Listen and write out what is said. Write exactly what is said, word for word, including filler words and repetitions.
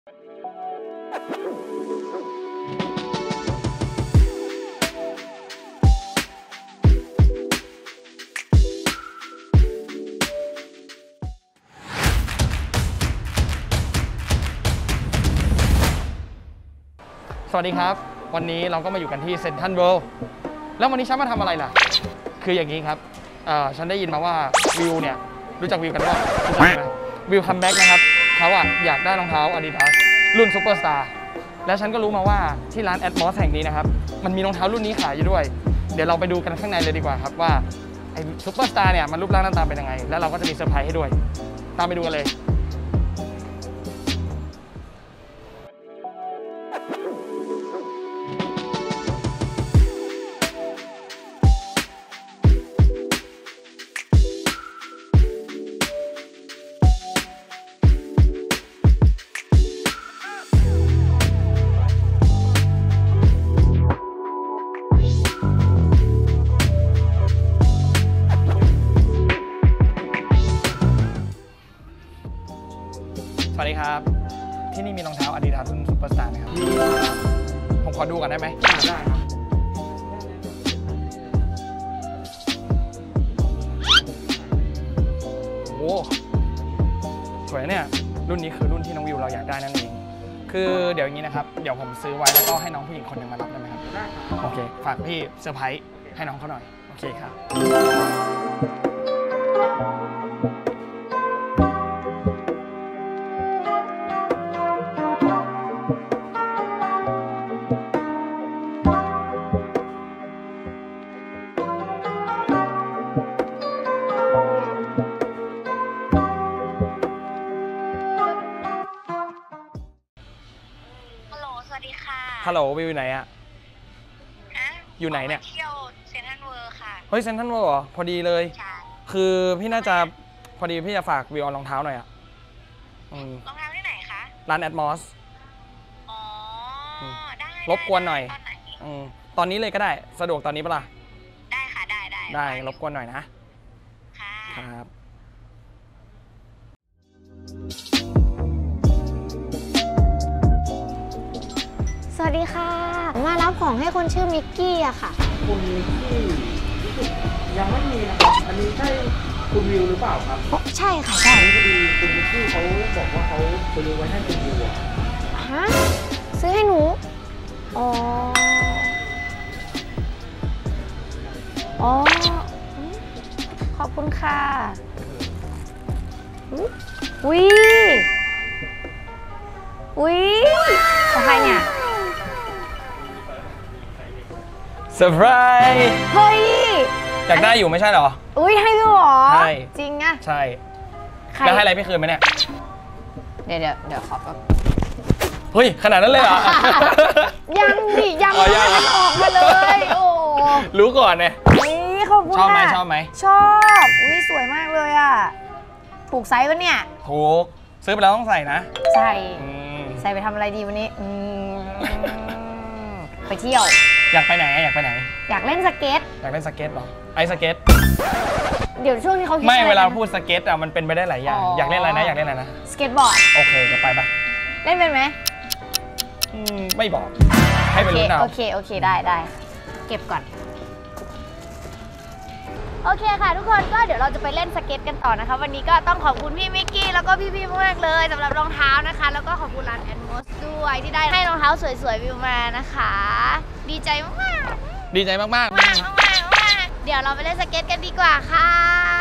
สวัสดีครับวันนี้เราก็มาอยู่กันที่เซ็นทรัลเวิลด์แล้ววันนี้ฉันมาทำอะไรล่ะคืออย่างนี้ครับฉันได้ยินมาว่าวิวเนี่ยรู้จักวิวกันว่ารู้จักไหมวิวคัมแบ็กนะครับเขาอะอยากได้รองเท้า Adidas รุ่นซูเปอร์สตาร์แล้วฉันก็รู้มาว่าที่ร้าน Atmos แห่งนี้นะครับมันมีรองเท้ารุ่นนี้ขายอยู่ด้วยเดี๋ยวเราไปดูกันข้างในเลยดีกว่าครับว่าไอ้ซูเปอร์สตาร์เนี่ยมันรูปร่างหน้าตาเป็นยังไงแล้วเราก็จะมีเซอร์ไพรส์ให้ด้วยตามไปดูกันเลยสวัสดีครับที่นี่มีรองเท้า Adidas รุ่นซูเปอร์สตาร์ไหมครับผมขอดูก่อนได้ไหมได้ครับโอ้สวยเนี่ยรุ่นนี้คือรุ่นที่น้องวิวเราอยากได้นั่นเองคือเดี๋ยวอย่างนี้นะครับเดี๋ยวผมซื้อไว้แล้วก็ให้น้องผู้หญิงคนหนึ่งมารับได้ไหมครับได้ครับโอเคฝากพี่เซอร์ไพรส์ให้น้องเขาหน่อยโอเคครับฮัลโหลวิวอยู่ไหนอะอยู่ไหนเนี่ยเที่ยวเซ็นทรัลเวิลด์ค่ะเฮ้ยเซ็นทรัลเวิลด์เหรอพอดีเลยคือพี่น่าจะพอดีพี่จะฝากวิวเอารองเท้าหน่อยอะรองเท้าที่ไหนคะร้าน Atmos อ๋อได้รบกวนหน่อยตอนนี้เลยก็ได้สะดวกตอนนี้ปะล่ะได้ค่ะได้ได้ได้รบกวนหน่อยนะค่ะครับสวัสดีค่ะมารับของให้คนชื่อมิกกี้อะค่ะคุณมิกกี้ยังไม่มีนะครับอันนี้ใช่คุณวิวหรือเปล่าครับใช่ค่ะใช่พอดีคุณมิกกี้เขาบอกว่าเขาซื้อไว้ให้คุณวิวอะฮะซื้อให้หนูอ๋ออ๋อขอบคุณค่ะอุ้ยอุ้ยของใครเนี่ยเซอร์ไพรส์เฮ้ยอยากได้อยู่ไม่ใช่เหรออุ้ยให้ด้วยหรอใช่จริงอะใช่แล้วให้อะไรพี่คืนไหมเนี่ยเดี๋ยวเดี๋ยวเดี๋ยวขอแบบเฮ้ยขนาดนั้นเลยเหรอยังดิยังไม่ได้ออกมาเลยโอ้รู้ก่อนเนี่ยนี่ขอบคุณชอบไหมชอบไหมชอบอุ้ยสวยมากเลยอะถูกไซส์ปะเนี่ยถูกซื้อไปแล้วต้องใส่นะใส่ใส่ไปทำอะไรดีวันนี้ไปเที่ยวอยากไปไหนอยากไปไหนอยากเล่นสเก็ตอยากเล่นสเก็ตหรอไอสเก็ตเดี๋ยวช่วงนี้เขาไม่เวลาพูดสเก็ตอ่ะมันเป็นไปได้หลายอย่างอยากเล่นอะไรนะอยากเล่นอะไรนะสเก็ตบอร์ดโอเคจะไปปะเล่นเป็นไหมไม่บอกให้ไปรู้เอาโอเคโอเคได้ได้เก็บก่อนโอเคค่ะทุกคนก็เดี๋ยวเราจะไปเล่นสเก็ตกันต่อนะคะวันนี้ก็ต้องขอบคุณพี่มิกกี้แล้วก็พี่ๆมากเลยสำหรับรองเท้านะคะแล้วก็ขอบคุณร้าน Atmos ด้วยที่ได้ให้รองเท้าสวยๆวิวมานะคะดีใจมากดีใจมากๆมากๆเดี๋ยวเราไปเล่นสเก็ตกันดีกว่าค่ะ